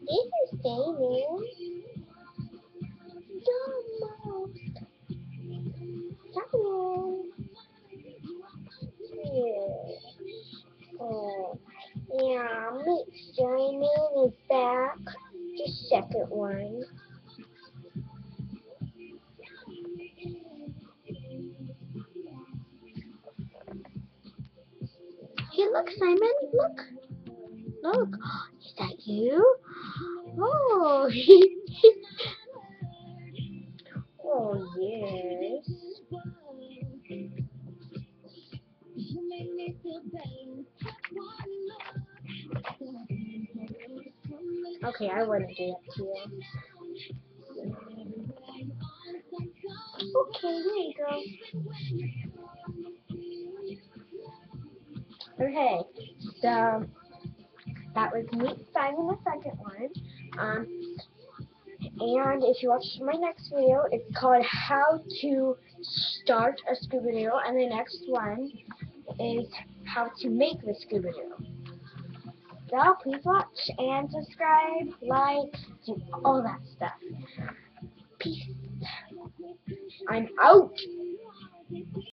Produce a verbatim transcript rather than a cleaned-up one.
This is Damon. Almost. Simon. Yeah. Oh. Yeah, Miss Simon is back. The second one. Hey, look, Simon. Look. Look. Is that you? Oh. Oh, yes. Okay, I wouldn't do that to you. Okay, there you go. Okay, so that was Meet Simon, the second one. Um, and if you watch my next video, it's called How to Start a Scooby-Doo, and the next one is How to Make the Scooby-Doo. So please watch and subscribe, like, do all that stuff. Peace. I'm out.